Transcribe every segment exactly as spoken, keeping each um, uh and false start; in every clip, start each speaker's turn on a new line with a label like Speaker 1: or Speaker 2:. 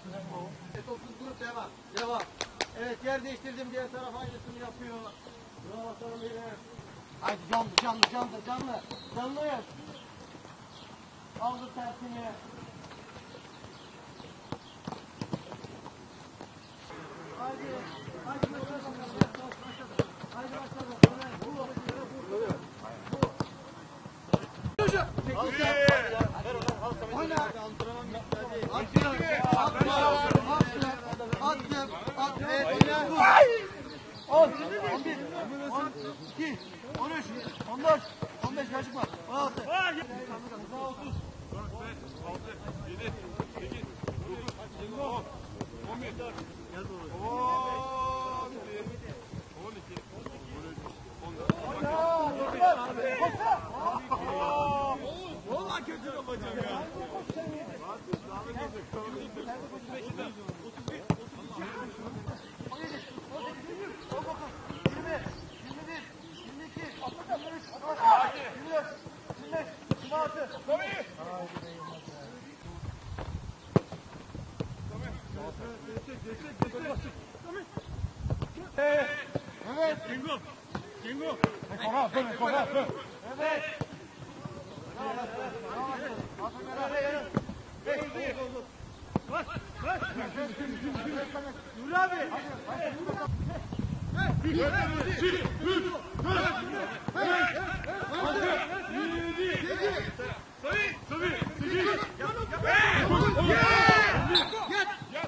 Speaker 1: Evet, otuz grup devam. Devam. Evet, yer değiştirdim, diğer taraf aynısını yapıyor. Buna bakalım yine. Haydi canlı, canlı, canlı, canlı. Canlıyız. Aldı tersini. Haydi. Haydi bakalım. Haydi bakalım. Bu. Bu. Hocam. Oyna. Antrenman bitmedi. Attım. Attım. Attım. Attım. on, on bir, on iki, on üç, on dört, on beş kaçık var. on altı. otuz. yedi, sekiz, dokuz, on, on bir, on iki, on üç, on dört. Vallahi kötü yapacağım ya. Evet. Cengo. Cengo. Kora, dön, kora, dön. Evet. Bas, bas. Nur abi. Bir, iki, üç, dört, yedi, yedi. Tabii, tabii. Sekiz. Yat. Yat.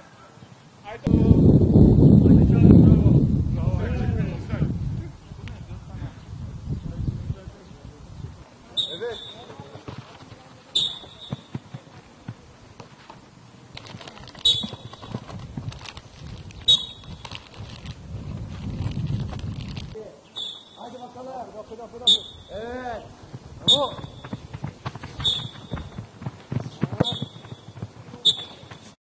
Speaker 1: Evet. Hadi bakalım. Evet. Bravo.